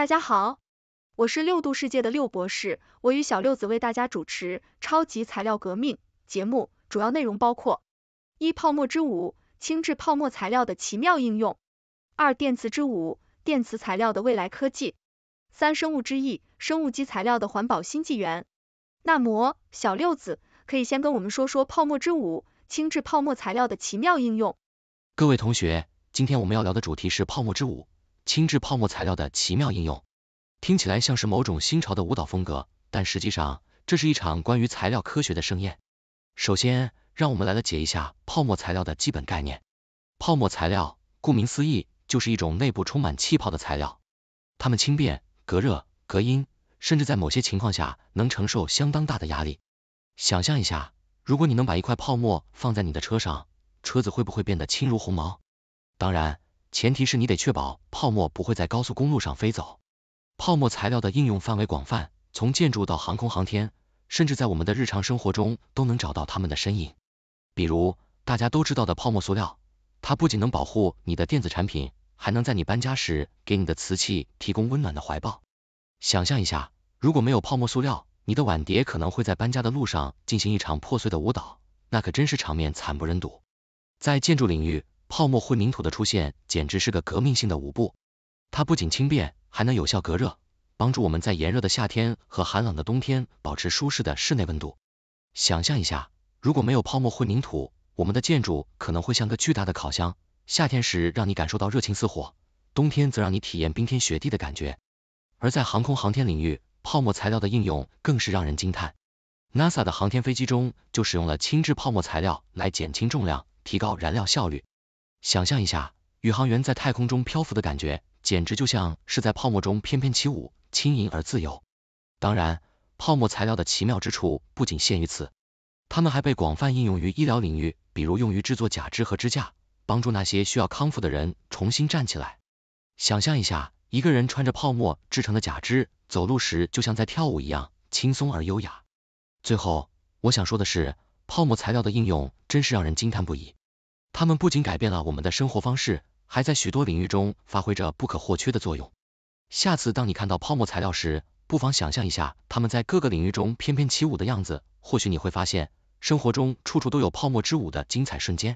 大家好，我是六度世界的六博士，我与小六子为大家主持超级材料革命节目，主要内容包括：一、泡沫之舞，轻质泡沫材料的奇妙应用；二、电磁之舞，电磁材料的未来科技；三、生物之翼，生物基材料的环保新纪元。那么，小六子可以先跟我们说说泡沫之舞，轻质泡沫材料的奇妙应用。 各位同学，今天我们要聊的主题是泡沫之舞，轻质泡沫材料的奇妙应用。听起来像是某种新潮的舞蹈风格，但实际上，这是一场关于材料科学的盛宴。首先，让我们来了解一下泡沫材料的基本概念。泡沫材料，顾名思义，就是一种内部充满气泡的材料。它们轻便、隔热、隔音，甚至在某些情况下能承受相当大的压力。想象一下，如果你能把一块泡沫放在你的车上，车子会不会变得轻如鸿毛？当然，前提是你得确保泡沫不会在高速公路上飞走。泡沫材料的应用范围广泛，从建筑到航空航天，甚至在我们的日常生活中都能找到它们的身影。比如大家都知道的泡沫塑料，它不仅能保护你的电子产品，还能在你搬家时给你的瓷器提供温暖的怀抱。想象一下，如果没有泡沫塑料，你的碗碟可能会在搬家的路上进行一场破碎的舞蹈，那可真是场面惨不忍睹。在建筑领域，泡沫混凝土的出现简直是个革命性的舞步。它不仅轻便，还能有效隔热，帮助我们在炎热的夏天和寒冷的冬天保持舒适的室内温度。想象一下，如果没有泡沫混凝土，我们的建筑可能会像个巨大的烤箱，夏天时让你感受到热情似火，冬天则让你体验冰天雪地的感觉。而在航空航天领域，泡沫材料的应用更是让人惊叹。NASA 的航天飞机中就使用了轻质泡沫材料来减轻重量，提高燃料效率。想象一下，宇航员在太空中漂浮的感觉，简直就像是在泡沫中翩翩起舞，轻盈而自由。当然，泡沫材料的奇妙之处不仅限于此，它们还被广泛应用于医疗领域，比如用于制作假肢和支架，帮助那些需要康复的人重新站起来。想象一下，一个人穿着泡沫制成的假肢，走路时就像在跳舞一样，轻松而优雅。最后，我想说的是，泡沫材料的应用真是让人惊叹不已。它们不仅改变了我们的生活方式，还在许多领域中发挥着不可或缺的作用。下次当你看到泡沫材料时，不妨想象一下它们在各个领域中翩翩起舞的样子，或许你会发现，生活中处处都有泡沫之舞的精彩瞬间。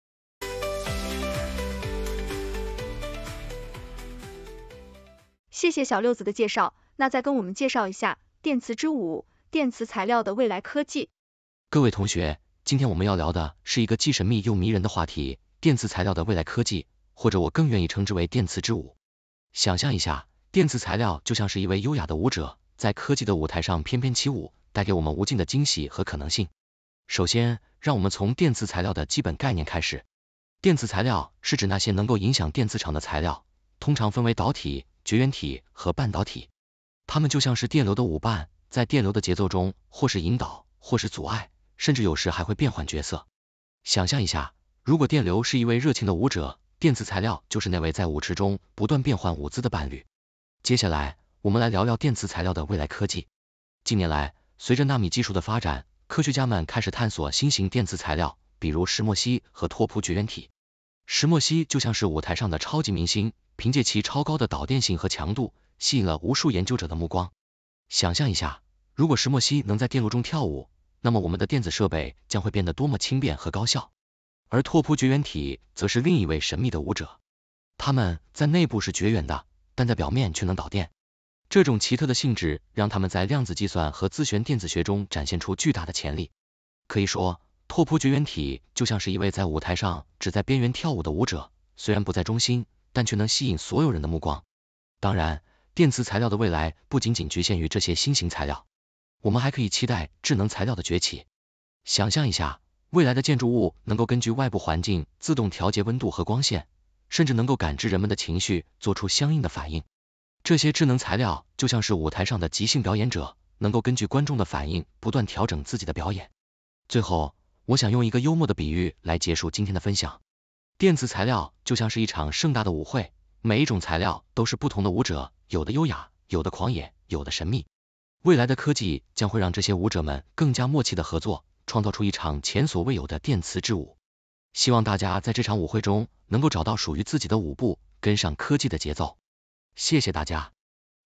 谢谢小六子的介绍，那再跟我们介绍一下电磁之舞，电磁材料的未来科技。 各位同学，今天我们要聊的是一个既神秘又迷人的话题，电磁材料的未来科技，或者我更愿意称之为电磁之舞。想象一下，电磁材料就像是一位优雅的舞者，在科技的舞台上翩翩起舞，带给我们无尽的惊喜和可能性。首先，让我们从电磁材料的基本概念开始。电磁材料是指那些能够影响电磁场的材料，通常分为导体、绝缘体和半导体。它们就像是电流的舞伴，在电流的节奏中，或是引导，或是阻碍，甚至有时还会变换角色。想象一下，如果电流是一位热情的舞者，电磁材料就是那位在舞池中不断变换舞姿的伴侣。接下来，我们来聊聊电磁材料的未来科技。近年来，随着纳米技术的发展，科学家们开始探索新型电磁材料，比如石墨烯和拓扑绝缘体。石墨烯就像是舞台上的超级明星，凭借其超高的导电性和强度，吸引了无数研究者的目光。想象一下，如果石墨烯能在电路中跳舞，那么我们的电子设备将会变得多么轻便和高效。而拓扑绝缘体则是另一位神秘的舞者，它们在内部是绝缘的，但在表面却能导电。这种奇特的性质让它们在量子计算和自旋电子学中展现出巨大的潜力。可以说，拓扑绝缘体就像是一位在舞台上只在边缘跳舞的舞者，虽然不在中心，但却能吸引所有人的目光。当然，电磁材料的未来不仅仅局限于这些新型材料，我们还可以期待智能材料的崛起。想象一下，未来的建筑物能够根据外部环境自动调节温度和光线，甚至能够感知人们的情绪，做出相应的反应。这些智能材料就像是舞台上的即兴表演者，能够根据观众的反应不断调整自己的表演。最后，我想用一个幽默的比喻来结束今天的分享。电磁材料就像是一场盛大的舞会，每一种材料都是不同的舞者，有的优雅，有的狂野，有的神秘。未来的科技将会让这些舞者们更加默契的合作，创造出一场前所未有的电磁之舞。希望大家在这场舞会中能够找到属于自己的舞步，跟上科技的节奏。谢谢大家。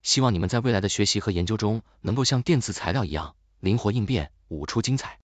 希望你们在未来的学习和研究中能够像电磁材料一样灵活应变，舞出精彩。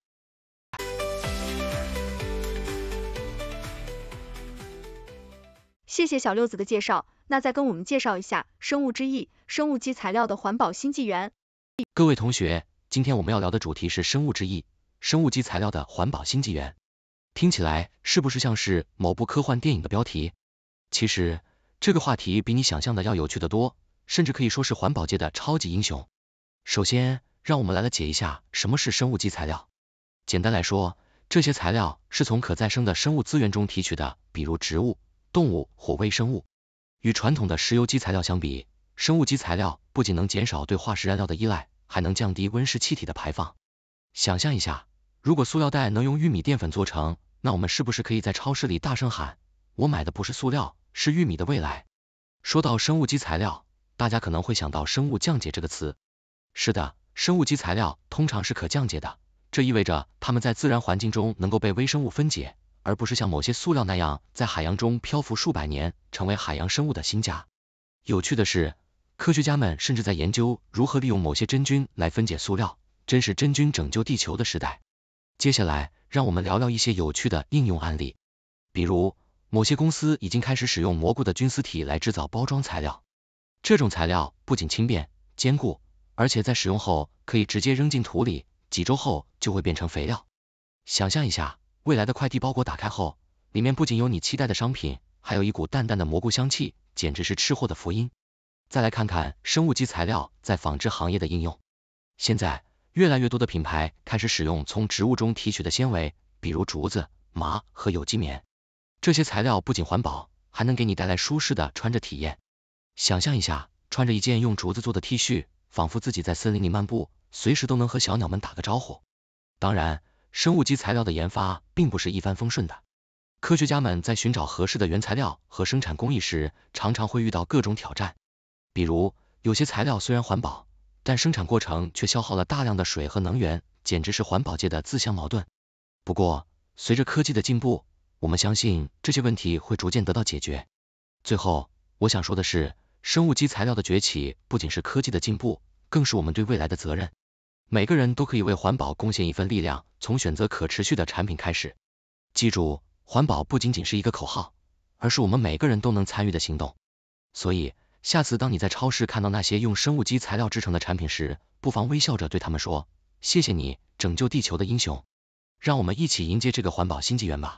谢谢小六子的介绍，那再跟我们介绍一下生物之翼生物基材料的环保新纪元。 各位同学，今天我们要聊的主题是生物之翼生物基材料的环保新纪元。听起来是不是像是某部科幻电影的标题？其实这个话题比你想象的要有趣得多，甚至可以说是环保界的超级英雄。首先，让我们来解一下什么是生物基材料。简单来说，这些材料是从可再生的生物资源中提取的，比如植物、动物或微生物。与传统的石油基材料相比，生物基材料不仅能减少对化石燃料的依赖，还能降低温室气体的排放。想象一下，如果塑料袋能用玉米淀粉做成，那我们是不是可以在超市里大声喊，我买的不是塑料，是玉米的未来？说到生物基材料，大家可能会想到生物降解这个词。是的，生物基材料通常是可降解的，这意味着它们在自然环境中能够被微生物分解，而不是像某些塑料那样在海洋中漂浮数百年，成为海洋生物的新家。有趣的是，科学家们甚至在研究如何利用某些真菌来分解塑料，真是真菌拯救地球的时代。接下来，让我们聊聊一些有趣的应用案例。比如，某些公司已经开始使用蘑菇的菌丝体来制造包装材料。这种材料不仅轻便、坚固，而且在使用后可以直接扔进土里，几周后就会变成肥料。想象一下，未来的快递包裹打开后，里面不仅有你期待的商品，还有一股淡淡的蘑菇香气，简直是吃货的福音。再来看看生物基材料在纺织行业的应用。现在，越来越多的品牌开始使用从植物中提取的纤维，比如竹子、麻和有机棉。这些材料不仅环保，还能给你带来舒适的穿着体验。想象一下，穿着一件用竹子做的 T 恤，仿佛自己在森林里漫步，随时都能和小鸟们打个招呼。当然，生物基材料的研发并不是一帆风顺的。科学家们在寻找合适的原材料和生产工艺时，常常会遇到各种挑战。比如，有些材料虽然环保，但生产过程却消耗了大量的水和能源，简直是环保界的自相矛盾。不过，随着科技的进步，我们相信这些问题会逐渐得到解决。最后，我想说的是，生物基材料的崛起不仅是科技的进步，更是我们对未来的责任。每个人都可以为环保贡献一份力量，从选择可持续的产品开始。记住，环保不仅仅是一个口号，而是我们每个人都能参与的行动。所以，下次当你在超市看到那些用生物基材料制成的产品时，不妨微笑着对他们说，谢谢你，拯救地球的英雄。让我们一起迎接这个环保新纪元吧。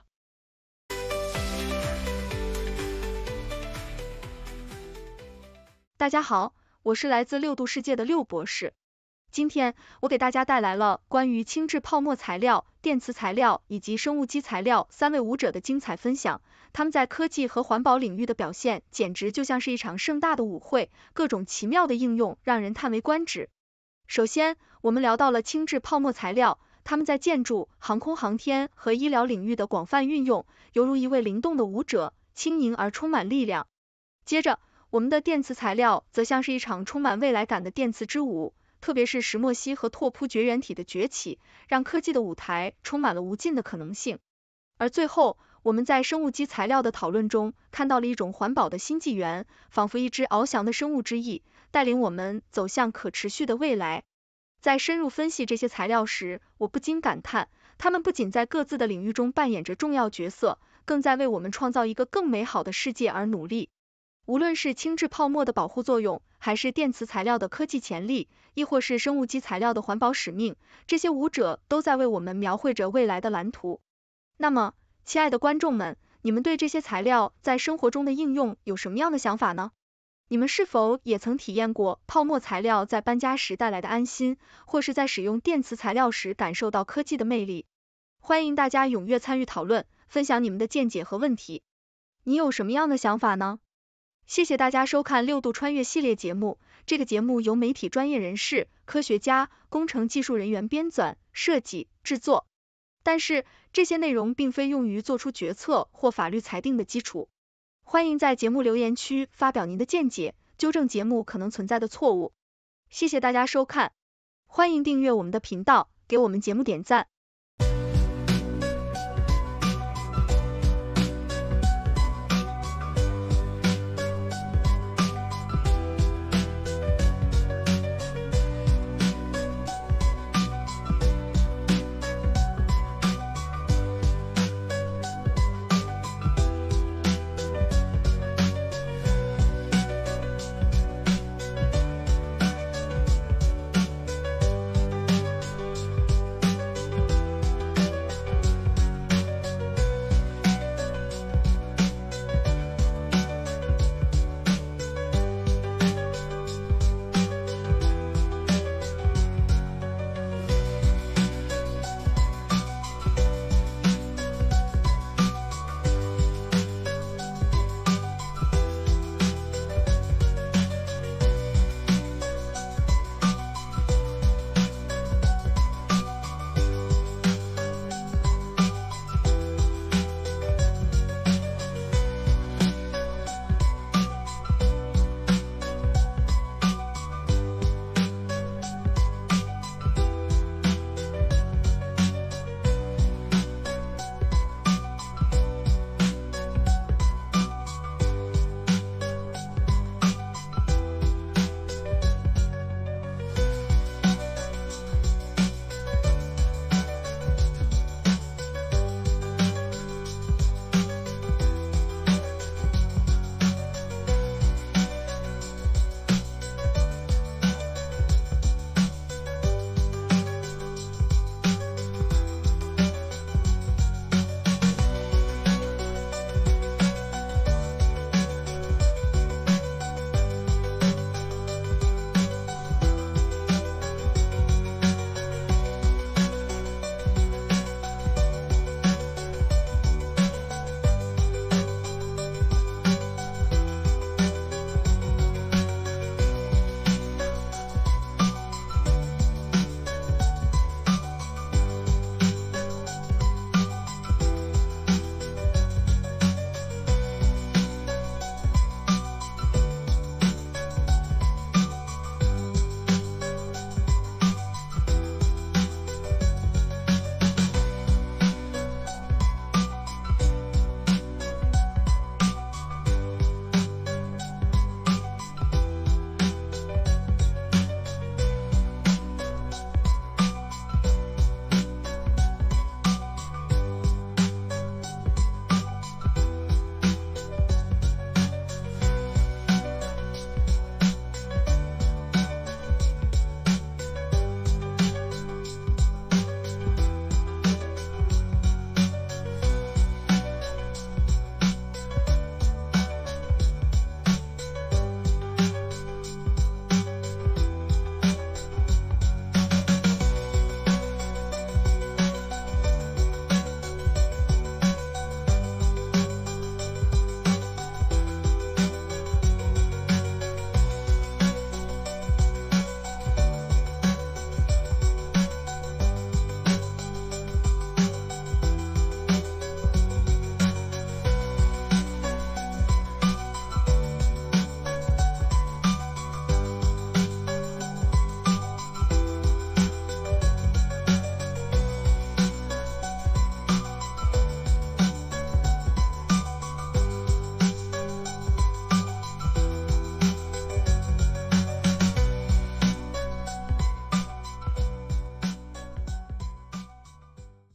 大家好，我是来自6度世界的6博士。今天我给大家带来了关于轻质泡沫材料、电磁材料以及生物基材料三位武者的精彩分享。他们在科技和环保领域的表现简直就像是一场盛大的舞会，各种奇妙的应用让人叹为观止。首先，我们聊到了轻质泡沫材料，它们在建筑、航空航天和医疗领域的广泛运用，犹如一位灵动的舞者，轻盈而充满力量。接着，我们的电磁材料则像是一场充满未来感的电磁之舞，特别是石墨烯和拓扑绝缘体的崛起，让科技的舞台充满了无尽的可能性。而最后，我们在生物基材料的讨论中看到了一种环保的新纪元，仿佛一只翱翔的生物之翼，带领我们走向可持续的未来。在深入分析这些材料时，我不禁感叹，它们不仅在各自的领域中扮演着重要角色，更在为我们创造一个更美好的世界而努力。无论是轻质泡沫的保护作用，还是电磁材料的科技潜力，亦或是生物基材料的环保使命，这些武者都在为我们描绘着未来的蓝图。那么，亲爱的观众们，你们对这些材料在生活中的应用有什么样的想法呢？你们是否也曾体验过泡沫材料在搬家时带来的安心，或是在使用电磁材料时感受到科技的魅力？欢迎大家踊跃参与讨论，分享你们的见解和问题。你有什么样的想法呢？谢谢大家收看6度穿越系列节目，这个节目由媒体专业人士、科学家、工程技术人员编纂、设计、制作。但是，这些内容并非用于做出决策或法律裁定的基础。欢迎在节目留言区发表您的见解，纠正节目可能存在的错误。谢谢大家收看，欢迎订阅我们的频道，给我们节目点赞。